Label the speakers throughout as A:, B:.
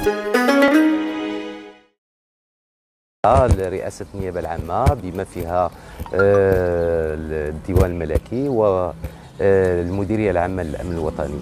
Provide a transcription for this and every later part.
A: رئاسة النيابة العامة بما فيها الديوان الملكي والمديرية العامة للأمن الوطني.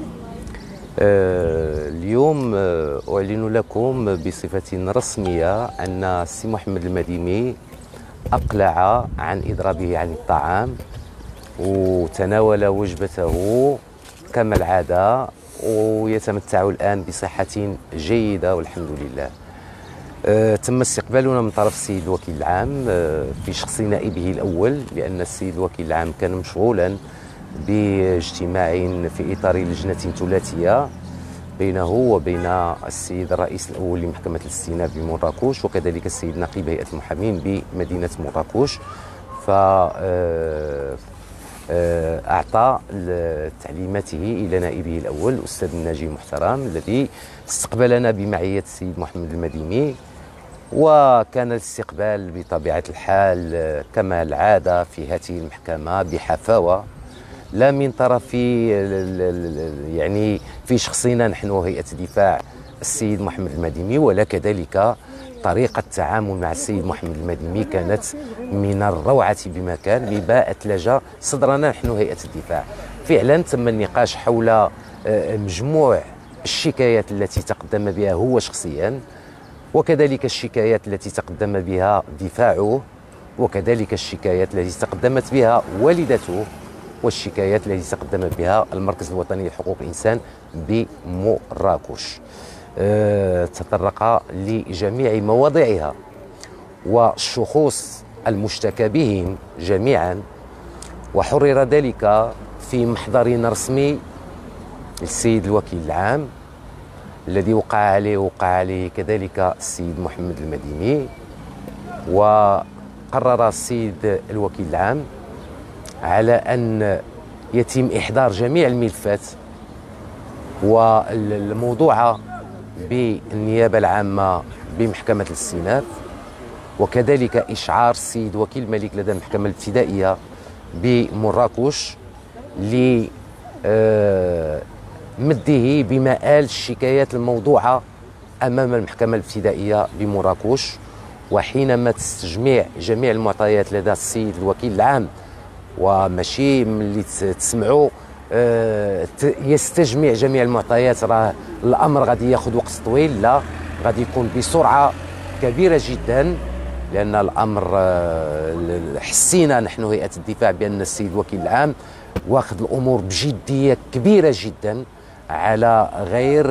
A: اليوم أعلن لكم بصفة رسمية أن السي محمد المديمي أقلع عن إضرابه عن الطعام وتناول وجبته كما العادة، ويتمتع الآن بصحة جيدة والحمد لله. تم استقبالنا من طرف السيد الوكيل العام في شخص نائبه الأول، لأن السيد الوكيل العام كان مشغولا باجتماع في إطار لجنة ثلاثية بينه وبين السيد الرئيس الأول لمحكمة الاستئناف بمراكش، وكذلك السيد نقيب هيئة المحامين بمدينة مراكش. أعطى تعليماته إلى نائبه الأول الأستاذ الناجي المحترم الذي استقبلنا بمعية السيد محمد المديمي، وكان الاستقبال بطبيعة الحال كما العادة في هذه المحكمة بحفاوة، لا من طرف يعني في شخصنا نحن هيئة دفاع السيد محمد المديمي، ولا كذلك طريقة التعامل مع السيد محمد المديمي كانت من الروعة بمكان، لما أثلج صدرنا نحن هيئة الدفاع. فعلا تم النقاش حول مجموع الشكايات التي تقدم بها هو شخصيا، وكذلك الشكايات التي تقدم بها دفاعه، وكذلك الشكايات التي تقدمت بها والدته، والشكايات التي تقدم بها المركز الوطني لحقوق الإنسان بمراكش. تطرق لجميع مواضيعها والشخوص المشتكى بهم جميعا، وحرر ذلك في محضر رسمي للسيد الوكيل العام الذي وقع عليه كذلك السيد محمد المديمي. وقرر السيد الوكيل العام على أن يتم إحضار جميع الملفات والموضوعة بالنيابة العامة بمحكمة الاستئناف، وكذلك إشعار السيد وكيل الملك لدى المحكمة الابتدائية بمراكش لمده بمآل الشكايات الموضوعة أمام المحكمة الابتدائية بمراكش. وحينما تستجمع جميع المعطيات لدى السيد الوكيل العام، وماشي ملي تسمعوا يستجمع جميع المعطيات راه الامر غادي ياخذ وقت طويل، لا غادي يكون بسرعه كبيره جدا، لان الامر حسينا نحن هيئه الدفاع بان السيد الوكيل العام واخذ الامور بجديه كبيره جدا، على غير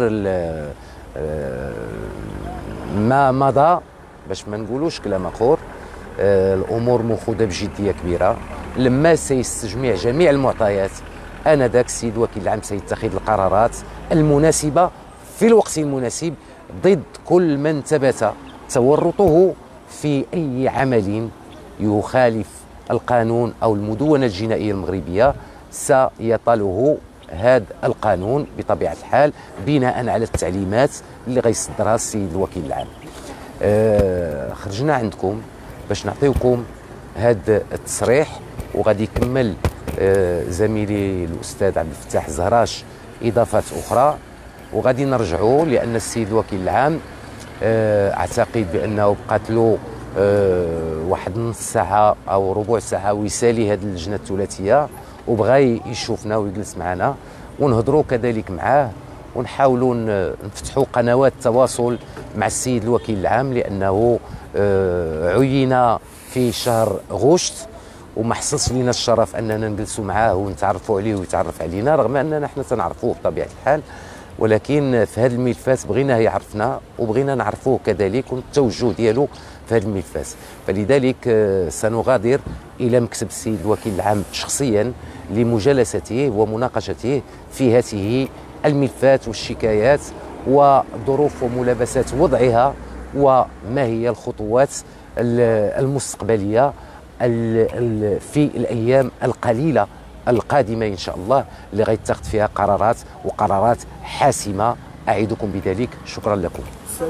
A: ما مضى، باش ما نقولوش كلام اخر. الامور مأخوذه بجديه كبيره. لما سيستجمع جميع المعطيات آنذاك السيد الوكيل العام سيتخذ القرارات المناسبة في الوقت المناسب ضد كل من ثبت تورطه في أي عمل يخالف القانون أو المدونة الجنائية المغربية. سيطاله هذا القانون بطبيعة الحال بناء على التعليمات اللي غيصدرها السيد الوكيل العام. خرجنا عندكم باش نعطيوكم هذا التصريح، وغادي يكمل زميلي الأستاذ عبد الفتاح الزهراش إضافات أخرى، وغادي نرجعوا لأن السيد الوكيل العام أعتقد بأنه بقات له واحد نص ساعة أو ربع ساعة ويسالي هذه اللجنة الثلاثية، وبغى يشوفنا ويجلس معنا ونهضروا كذلك معاه، ونحاولوا نفتحوا قنوات تواصل مع السيد الوكيل العام، لأنه عين في شهر غشت وما حصلش لنا الشرف اننا نجلسوا معاه ونتعرفوا عليه ويتعرف علينا، رغم اننا نحن تنعرفوه بطبيعه الحال، ولكن في هذه الملفات بغيناه يعرفنا وبغينا نعرفوه كذلك والتوجه ديالو في هذه الملفات. فلذلك سنغادر الى مكتب السيد الوكيل العام شخصيا لمجالسته ومناقشته في هذه الملفات والشكايات وظروف وملابسات وضعها، وما هي الخطوات المستقبليه في الأيام القليلة القادمة إن شاء الله اللي غيتخذ فيها قرارات حاسمة، أعدكم بذلك. شكرا لكم.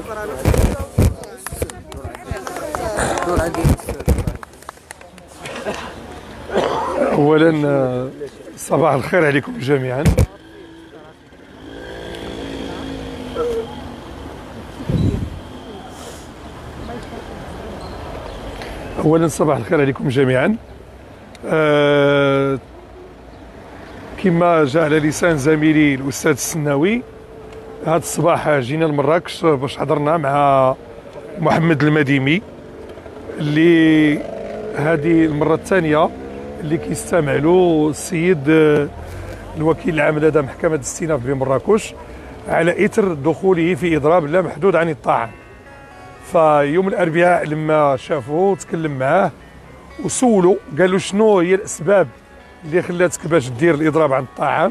B: أولا صباح الخير عليكم جميعا. اولا صباح الخير عليكم جميعا. كما جاء على لسان زميلي الاستاذ السناوي، هذا الصباح جينا لمراكش باش حضرنا مع محمد المديمي اللي هذه المره الثانيه اللي كيستمع له السيد الوكيل العام لدى محكمه الاستئناف بمراكش على اثر دخوله في اضراب لا محدود عن الطعام. فيوم الاربعاء لما شافوه تكلم معاه وسولوا، قالوا شنو هي الاسباب اللي خلاتك باش دير الاضراب عن الطعام،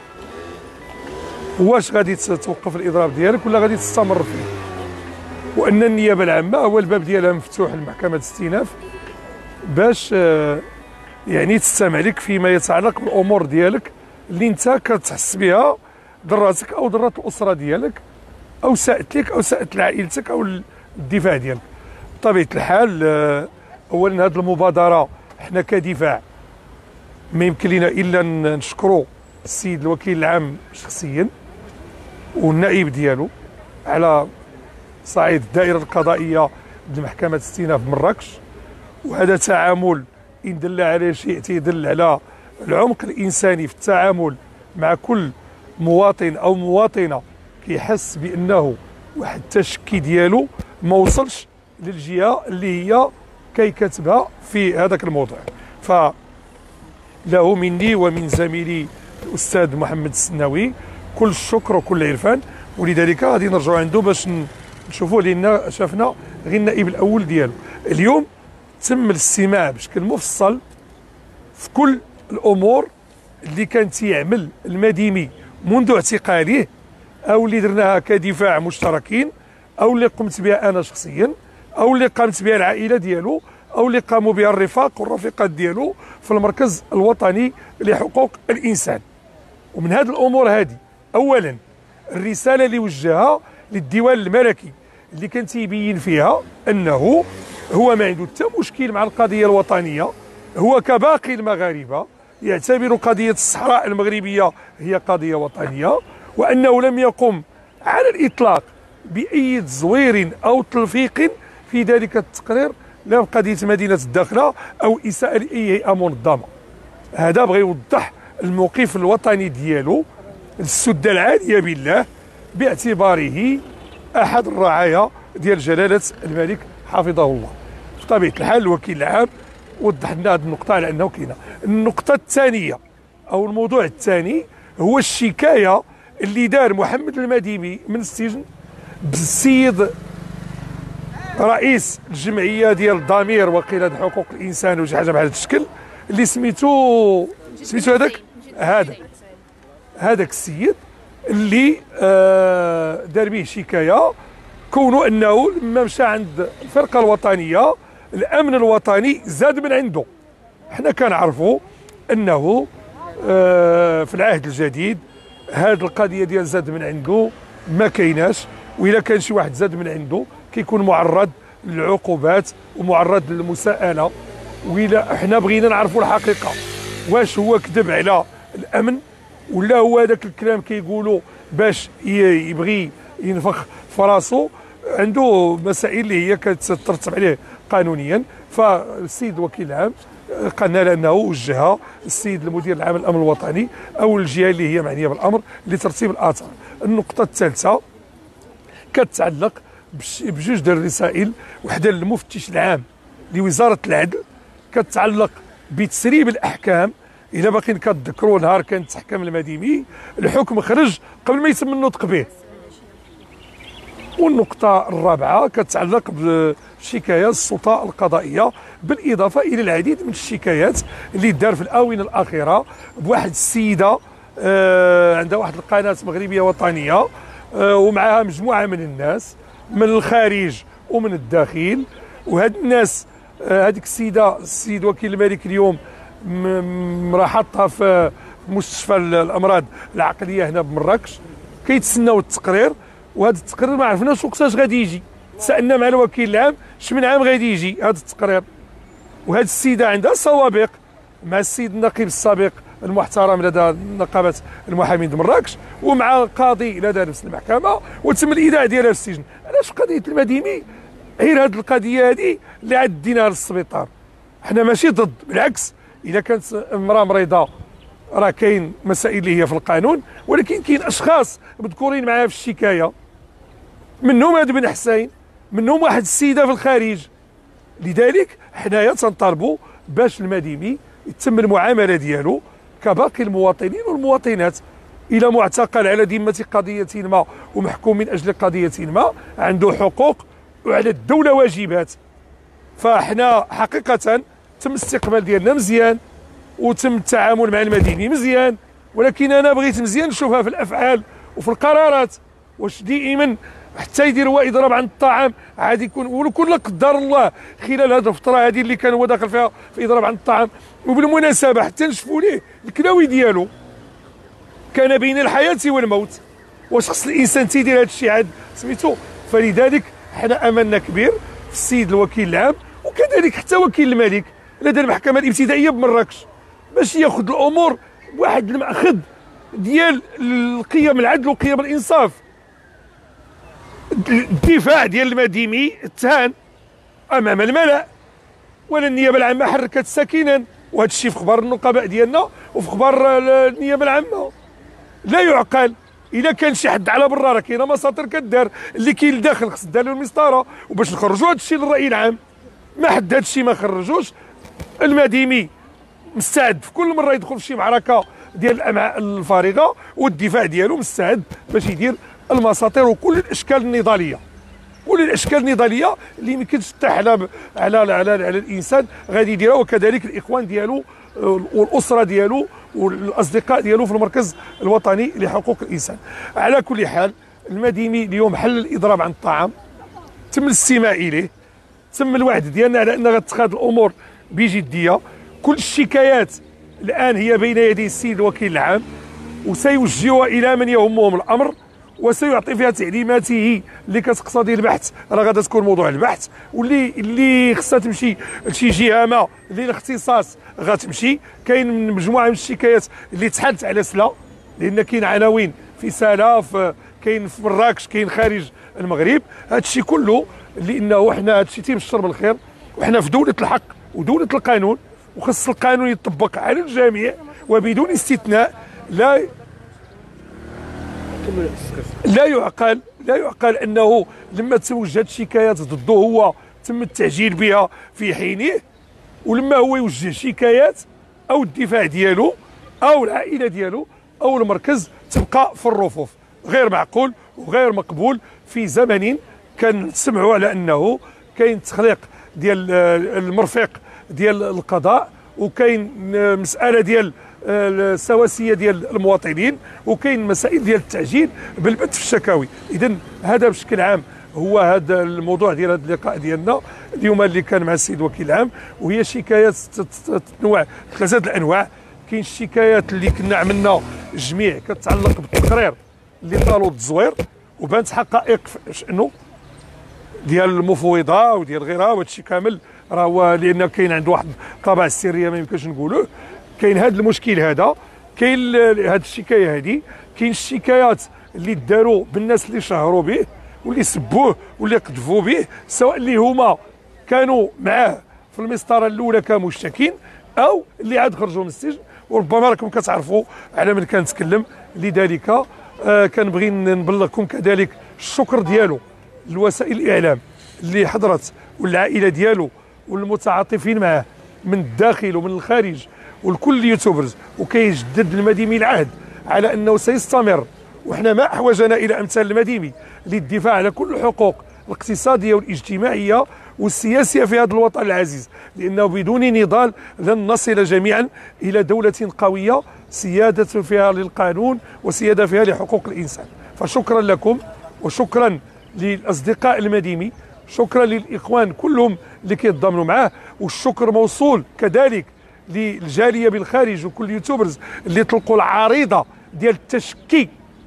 B: واش غادي توقف الاضراب ديالك ولا غادي تستمر فيه، وان النيابه العامه هو الباب ديالها مفتوح لمحكمه الاستئناف باش يعني تستمع لك فيما يتعلق بالامور ديالك اللي انت كتحس بها ضراتك او ضرات الاسره ديالك او ساءت لك او ساءت لعائلتك او الدفاع ديالك. بطبيعه الحال اولا هذه المبادره حنا كدفاع ما يمكن لنا الا نشكروا السيد الوكيل العام شخصيا والنائب ديالو على صعيد الدائره القضائيه لمحكمه الاستئناف بمراكش. وهذا تعامل ان دل على شيء تيدل على العمق الانساني في التعامل مع كل مواطن او مواطنه كيحس بانه واحد التشكي ديالو ما وصلش للجهه اللي هي كيكتبها في هذاك الموضوع. فله مني ومن زميلي الاستاذ محمد السناوي كل الشكر وكل العرفان، ولذلك غادي نرجعوا عنده باش نشوفوا، لان شافنا غير النائب الاول ديالو. اليوم تم الاستماع بشكل مفصل في كل الامور اللي كان تيعمل المديمي منذ اعتقاله، او اللي درناها كدفاع مشتركين، او اللي قمت بها انا شخصيا، او اللي قامت بها العائله ديالو، او اللي قاموا بها الرفاق والرفيقات ديالو في المركز الوطني لحقوق الانسان. ومن هذه الامور هذه، اولا الرساله اللي وجهها للديوان الملكي اللي كان تيبين فيها انه هو ما عنده حتى مشكل مع القضيه الوطنيه، هو كباقي المغاربه يعتبر قضيه الصحراء المغربيه هي قضيه وطنيه، وانه لم يقم على الاطلاق باي تزوير او تلفيق في ذلك التقرير لا بقضيه مدينه الداخله او اساءه لاي هيئه منظمه. هذا بغى يوضح الموقف الوطني ديالو السده العاليه بالله باعتباره احد الرعايا ديال جلاله الملك حفظه الله. بطبيعه الحال الوكيل العام وضح لنا هذه النقطه على انه كاينه. النقطه الثانيه او الموضوع الثاني هو الشكايه اللي دار محمد المديمي من السجن بالسيد رئيس الجمعيه ديال الضمير وقيله حقوق الانسان وشي حاجه بهذا الشكل اللي سميتو هذاك السيد اللي دار به شكايه كونه انه لما مشى عند الفرقه الوطنيه الامن الوطني زاد من عنده. حنا كنعرفوا انه في العهد الجديد هذه القضيه ديال زاد من عنده ما كايناش، واذا كان شي واحد زاد من عنده كيكون معرض للعقوبات ومعرض للمساءله. وإلا حنا بغينا نعرفوا الحقيقه، واش هو كذب على الامن ولا هو هذاك الكلام كيقولوا باش يبغي ينفخ في راسو، عنده مسائل اللي هي كترتب عليه قانونيا. فالسيد الوكيل العام قالنا لانه وجهها السيد المدير العام للامن الوطني او الجهه اللي هي معنيه بالامر لترتيب الاثار. النقطه الثالثه كتعلق بجوج ديال الرسائل، وحده للمفتش العام لوزاره العدل كتعلق بتسريب الاحكام. الا باقيين كتذكروا نهار كان تحكم المديمي الحكم خرج قبل ما يتم النطق به. والنقطه الرابعه كتعلق بشكايات السلطه القضائيه، بالاضافه الى العديد من الشكايات اللي دار في الاونه الاخيره بواحد السيده عندها واحد القناه مغربيه وطنيه ومعها مجموعه من الناس من الخارج ومن الداخل. وهاد الناس هذيك السيده السيد وكيل الملك اليوم راه حاطها في مستشفى الامراض العقليه هنا بمراكش كيتسناو التقرير. وهذا التقرير ما عرفناش وقتاش غادي يجي، سالنا مع الوكيل العام شمن عام غادي يجي هذا التقرير. وهذه السيده عندها سوابق مع السيد النقيب السابق المحترم لدى نقابه المحامين د مراكش ومع القاضي لدى نفس المحكمه، وتم الايداع ديالها في السجن. علاش قضيه المديمي غير هذه القضيه هذه اللي عاد ديناها للسبيطار. حنا ماشي ضد، بالعكس اذا كانت امراه مريضه راه كاين مسائل اللي هي في القانون، ولكن كاين اشخاص مذكورين معايا في الشكايه، منهم هذا بن حسين، منهم واحد السيده في الخارج. لذلك حنايا تنطالبوا باش المديمي يتم المعامله ديالو كباقي المواطنين والمواطنات. الى معتقل على ذمه قضيه ما ومحكوم من اجل قضيه ما، عنده حقوق وعلى الدوله واجبات. فاحنا حقيقه تم الاستقبال ديالنا مزيان وتم التعامل مع المديني مزيان، ولكن انا بغيت مزيان نشوفها في الافعال وفي القرارات. واش دائما حتى يدير هو اضراب عن الطعام عاد يكون، ولكن لا قدر الله خلال هذه الفتره هذه اللي كان هو داخل فيها في اضراب عن الطعام. وبالمناسبه حتى نشفوا ليه الكلاوي ديالو كان بين الحياه والموت. واش خص الانسان تيدير هذا الشيء عاد سميتو؟ فلذلك حنا املنا كبير في السيد الوكيل العام وكذلك حتى وكيل الملك لدى المحكمه الابتدائيه بمراكش باش ياخذ الامور بواحد المأخذ ديال القيم العدل وقيم الانصاف. الدفاع ديال المديمي اتهان امام الملأ، ولا النيابه العامه حركت ساكنا، وهذا الشيء في اخبار النقباء ديالنا وفي اخبار النيابه العامه. لا يعقل. اذا كان شي حد على برا راه كاينه مساطر كدار، اللي كاين لداخل خص دار له المسطره وباش نخرجوا هذا الشيء للراي العام. ما حد هذا الشيء ما خرجوش. المديمي مستعد في كل مره يدخل في شي معركه ديال الامعاء الفارغه، والدفاع ديالو مستعد باش يدير المساطر وكل الاشكال النضاليه، كل الاشكال النضاليه اللي ما يمكنش تتاح على الانسان غادي يديرها، وكذلك الاخوان ديالو والاسره ديالو والاصدقاء ديالو في المركز الوطني لحقوق الانسان. على كل حال المديمي اليوم حل الاضراب عن الطعام، تم الاستماع اليه، تم الوعد ديالنا على ان غتخاذ الامور بجديه. كل الشكايات الان هي بين يدي السيد الوكيل العام، وسيوجهها الى من يهمهم الامر، وسيعطي فيها تعليماته اللي كتقتضي البحث راه غادا تكون موضوع البحث، واللي خصها تمشي لشي جهه ما اللي الاختصاص غتمشي. كاين مجموعه من الشكايات اللي تحلت على سلا، لان كاين عناوين في سلا، كاين في مراكش، كاين خارج المغرب. هذا الشيء كله لانه حنا هذا الشيء تيبشر بالخير، وحنا في دوله الحق ودوله القانون، وخص القانون يطبق على الجميع وبدون استثناء. لا يعقل انه لما توجهت شكايات ضده هو تم التعجيل بها في حينه، ولما هو يوجه شكايات او الدفاع ديالو او العائله ديالو او المركز تبقى في الرفوف. غير معقول وغير مقبول في زمن كان نسمعوا على انه كاين تخليق ديال المرفق ديال القضاء، وكاين مساله ديال السواسيه ديال المواطنين، وكاين مسائل ديال التعجيل بالبت في الشكاوي. اذا هذا بشكل عام هو هذا الموضوع ديال هذا اللقاء ديالنا اليوم اللي كان مع السيد وكيل العام، وهي شكايات تتنوع ثلاثه الانواع. كاين الشكايات اللي كنا عملنا جميع كتتعلق بالتقرير اللي طالوا التزوير وبانت حقائق شأنه ديال المفوضه وديال غيرها، وهذا الشيء كامل راه هو لان كاين عنده واحد الطابع السريه ما يمكنش نقولوه. كاين هذا المشكل هذا، كاين هذه الشكايه هذه، كاين الشكايات اللي داروا بالناس اللي شهروا به واللي سبوه واللي قذفوا به، سواء اللي هما كانوا معاه في المسطره الاولى كمشتكين او اللي عاد خرجوا من السجن، وربما راكم كتعرفوا على من كنتكلم. لذلك كنبغي نبلغكم كذلك الشكر ديالو لوسائل الاعلام اللي حضرت والعائله ديالو والمتعاطفين معه من الداخل ومن الخارج، والكل اليوتيوبرز، وكيجدد المديمي العهد على انه سيستمر، وحنا ما احوجنا الى امثال المديمي للدفاع على كل الحقوق الاقتصاديه والاجتماعيه والسياسيه في هذا الوطن العزيز، لانه بدون نضال لن نصل جميعا الى دوله قويه سياده فيها للقانون وسياده فيها لحقوق الانسان. فشكرا لكم وشكرا للاصدقاء المديمي، شكرا للاخوان كلهم اللي كيتضامنوا معاه، والشكر موصول كذلك للجاليه بالخارج وكل اليوتيوبرز اللي طلقوا العريضه ديال التشكي،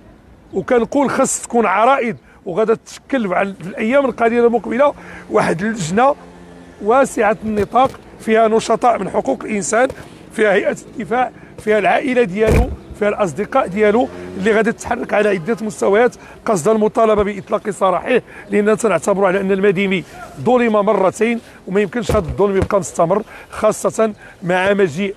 B: وكنقول خاص تكون عرائض وغادا تشكل في الايام القليله المقبله واحد اللجنه واسعه النطاق فيها نشطاء من حقوق الانسان، فيها هيئه الدفاع، فيها العائله ديالو، فيها الاصدقاء ديالو اللي غادي تتحرك على عده مستويات قصد المطالبه باطلاق سراحه، لاننا تنعتبروا على ان المديمي ظلم مرتين وما يمكنش هذا الظلم يبقى مستمر، خاصه مع مجيء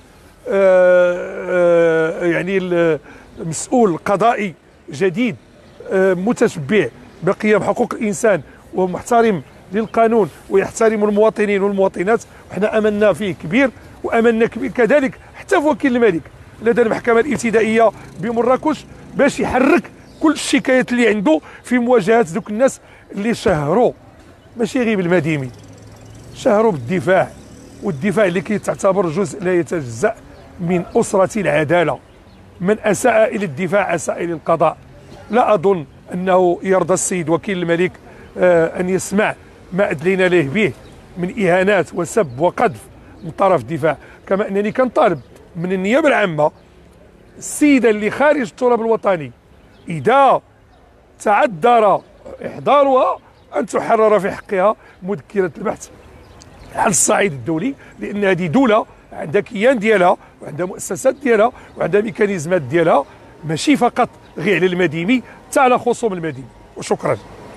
B: يعني المسؤول قضائي جديد متشبع بقيم حقوق الانسان ومحترم للقانون ويحترم المواطنين والمواطنات، وحنا املنا فيه كبير واملنا كبير كذلك حتى في وكيل الملك لدى المحكمه الابتدائيه بمراكش باش يحرك كل الشكايات اللي عنده في مواجهه ذوك الناس اللي شهروا ماشي غير بالمديمي، شهروا بالدفاع، والدفاع اللي كيتعتبر جزء لا يتجزأ من أسرة العدالة. من أساء إلى الدفاع أساء إلى القضاء. لا أظن أنه يرضى السيد وكيل الملك أن يسمع ما أدلينا له به من إهانات وسب وقذف من طرف الدفاع، كما أنني كنطالب من النيابة العامة السيدة اللي خارج التراب الوطني إذا تعذر إحضارها أن تحرر في حقها مذكرة البحث على الصعيد الدولي، لأن هذه دولة عندها كيان ديالها وعندها مؤسسات ديالها وعندها ميكانيزمات ديالها، ماشي فقط غير على المديمي، حتى على خصوم المديمي. وشكرا.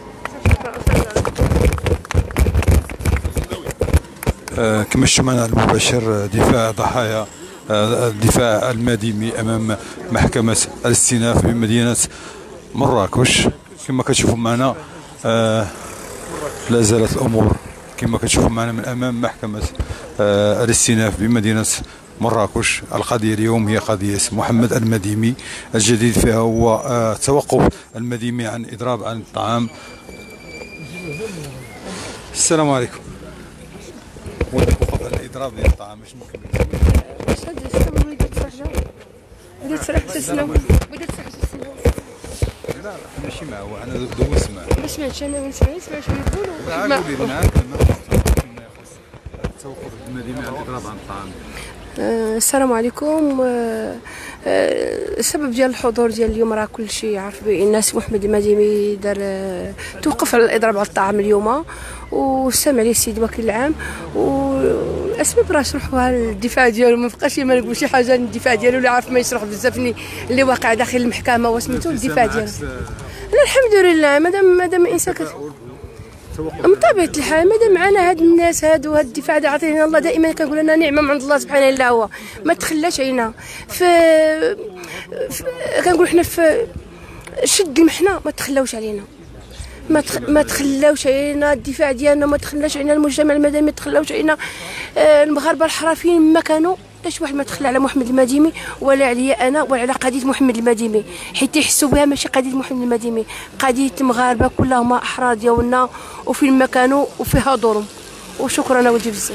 C: كما شفتوا معنا المباشر دفاع ضحايا الدفاع المديمي امام محكمه الاستئناف بمدينه مراكش. كما كتشوفوا معنا لا زالت الامور كما كتشوفوا معنا من امام محكمه الاستئناف بمدينه مراكش. القضيه اليوم هي قضيه محمد المديمي، الجديد فيها هو توقف المديمي عن اضراب عن الطعام. السلام عليكم. وقف الاضراب ديال الطعام باش ممكن لا ماشي معه، انا دوزت معاه
D: ما سمعتش، انا ما سمعتش شنو يقولوا.
C: ما قولي لنا توقف المدينه عن الاضراب عن الطعام.
D: السلام عليكم. السبب ديال الحضور ديال اليوم راه كل شيء عارف به، الناس محمد المديمي دار توقف على الاضراب على الطعام اليوم، واستمع ليه السيد وكيل العام، والاسباب راه شرحوها الدفاع ديالو، ما بقاش ما نقول شي حاجه. الدفاع ديالو اللي عارف ما يشرح بزاف اللي واقع داخل المحكمه وسميتو الدفاع ديالو. لا الحمد لله، مادام الانسان من طبيعه الحال مادام معنا هاد الناس هادو هاد الدفاع دا عطينا الله، دائما كنقول لنا نعمه من عند الله سبحانه الا هو، ما تخلاش علينا كنقول حنا في شد المحنه ما تخلاوش علينا، ما تخلاوش علينا الدفاع ديالنا، ما تخلاش علينا المجتمع المدني، ما تخلاوش علينا المغاربه الحرفيين ما كانوا. لاش واحد ما تخلى على محمد المديمي ولا عليا انا ولا على قضيه محمد المديمي، حيت يحسوا بها ماشي قضيه محمد المديمي، قضيه المغاربه كلهم احرار ديالنا وفي المكان وفيها ظلم. وشكرا ودي بزاف.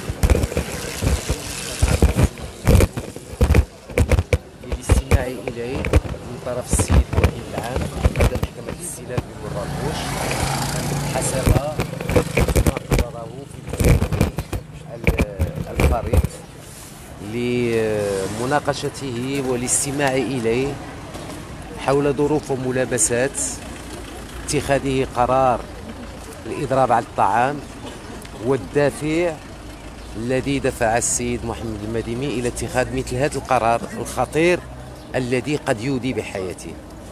A: للاستماع اليه من طرف السيد وكيل العام لدى محكمه الاستئناف بمراكش حسب ما قرره في الفريق لمناقشته والاستماع إليه حول ظروف وملابسات اتخاذه قرار الإضراب على الطعام، والدافع الذي دفع السيد محمد المديمي إلى اتخاذ مثل هذا القرار الخطير الذي قد يودي بحياته.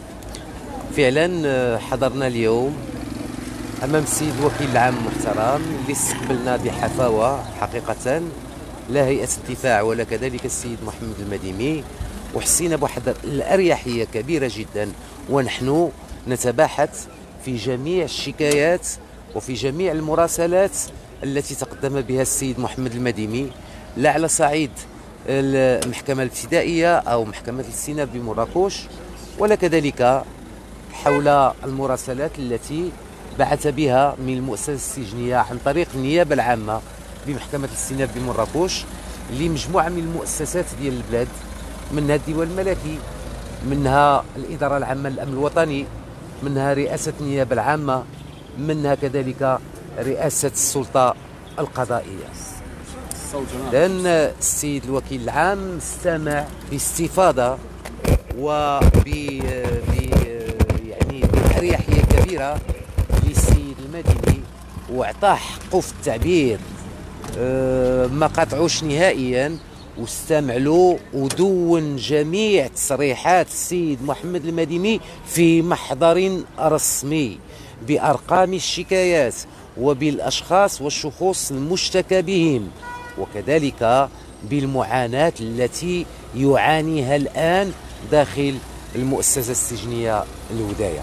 A: فعلا حضرنا اليوم أمام السيد وكيل العام المحترم اللي استقبلنا بحفاوة حقيقة، لا هيئة الدفاع ولا كذلك السيد محمد المديمي، وحسينا بواحد الأريحية كبيرة جدا، ونحن نتباحث في جميع الشكايات وفي جميع المراسلات التي تقدم بها السيد محمد المديمي، لا على صعيد المحكمة الابتدائية أو محكمة الاستئناف بمراكش، ولا كذلك حول المراسلات التي بعث بها من المؤسسة السجنية عن طريق النيابة العامة بمحكمة الاستئناف بمراكش لمجموعة من المؤسسات ديال البلاد، منها الديوان الملكي، منها الإدارة العامة للأمن الوطني، منها رئاسة النيابة العامة، منها كذلك رئاسة السلطة القضائية. لأن السيد الوكيل العام استمع باستفاضة يعني بأريحية كبيرة للسيد المديمي، وأعطاه حقه في التعبير، ما قاطعوش نهائيا، واستمع له ودون جميع تصريحات السيد محمد المديمي في محضر رسمي بأرقام الشكايات وبالأشخاص والشخوص المشتكى بهم، وكذلك بالمعاناة التي يعانيها الآن داخل المؤسسة السجنية الوداية.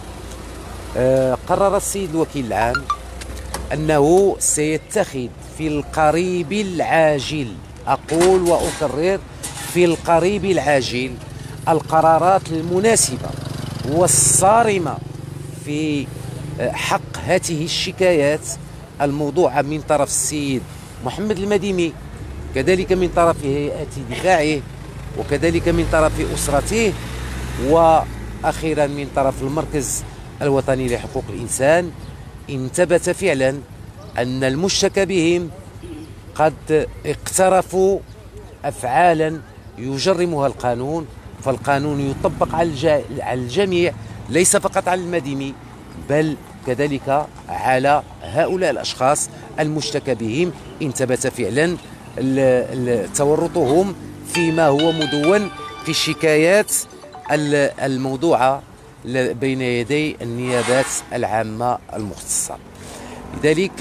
A: قرر السيد الوكيل العام أنه سيتخذ في القريب العاجل، أقول وأكرر، في القريب العاجل القرارات المناسبة والصارمة في حق هذه الشكايات الموضوعة من طرف السيد محمد المديمي، كذلك من طرف هيئة دفاعه، وكذلك من طرف أسرته، وأخيرا من طرف المركز الوطني لحقوق الإنسان، إن ثبت فعلا أن المشتكى بهم قد اقترفوا أفعالا يجرمها القانون، فالقانون يطبق على الجميع، ليس فقط على المديمي بل كذلك على هؤلاء الأشخاص المشتكى بهم إن ثبت فعلا تورطهم فيما هو مدون في الشكايات الموضوعة بين يدي النيابات العامة المختصة. لذلك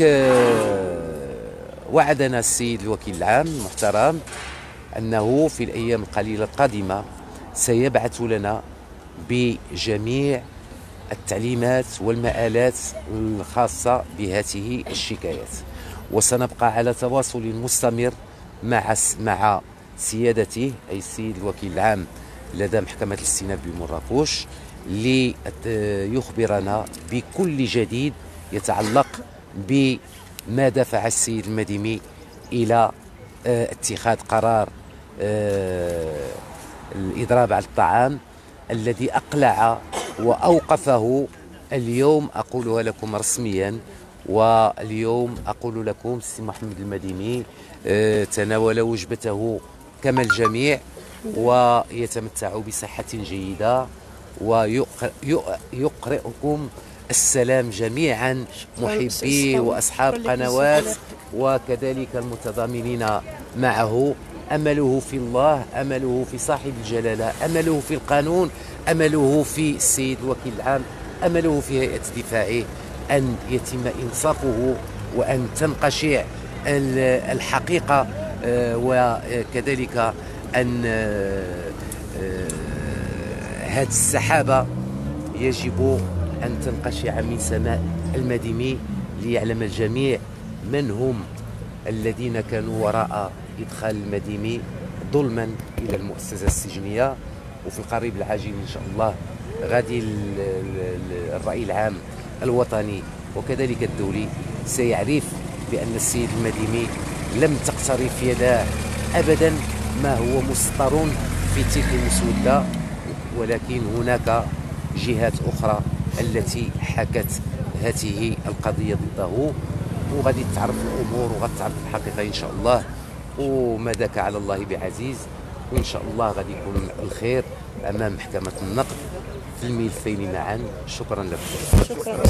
A: وعدنا السيد الوكيل العام المحترم أنه في الأيام القليلة القادمة سيبعث لنا بجميع التعليمات والمآلات الخاصة بهذه الشكايات، وسنبقى على تواصل مستمر مع سيادته أي السيد الوكيل العام لدى محكمة الاستئناف بمراكش ليخبرنا بكل جديد يتعلق بما دفع السيد المديمي إلى اتخاذ قرار الإضراب على الطعام الذي أقلع وأوقفه اليوم. أقولها لكم رسميا، واليوم أقول لكم السي محمد المديمي تناول وجبته كما الجميع ويتمتع بصحة جيدة، ويقرئكم السلام جميعا محبي وأصحاب قنوات وكذلك المتضامنين معه. أمله في الله، أمله في صاحب الجلالة، أمله في القانون، أمله في السيد الوكيل العام، أمله في هيئة دفاعه أن يتم إنصافه وأن تنقشع الحقيقة، وكذلك أن هذه السحابة يجب أن تنقشع من سماء المديمي ليعلم الجميع من هم الذين كانوا وراء إدخال المديمي ظلما إلى المؤسسة السجنية. وفي القريب العاجل إن شاء الله غادي الرأي العام الوطني وكذلك الدولي سيعرف بأن السيد المديمي لم تقترف يداه أبدا ما هو مسطر في تلك المسودة، ولكن هناك جهات أخرى التي حكت هذه القضية ضده، وغادي تعرف الأمور وغادي تعرف الحقيقة إن شاء الله، وما ذاك على الله بعزيز، وإن شاء الله غادي يكون الخير أمام محكمة النقد في الملفين معا. شكرا لكم.
D: شكرا.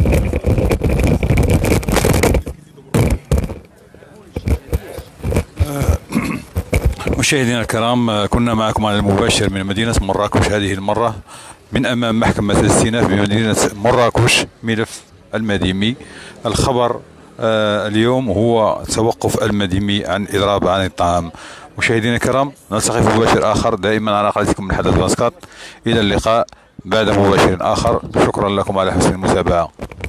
C: مشاهدينا الكرام، كنا معكم على المباشر من مدينة مراكش، هذه المرة من أمام محكمة الاستئناف بمدينة مراكش ملف المديمي. الخبر اليوم هو توقف المديمي عن إضراب عن الطعام. مشاهدينا الكرام، نلتقي في مباشر آخر دائما على قناتكم من حدث مسقط. إلى اللقاء بعد مباشر آخر. شكرا لكم على حسن المتابعة.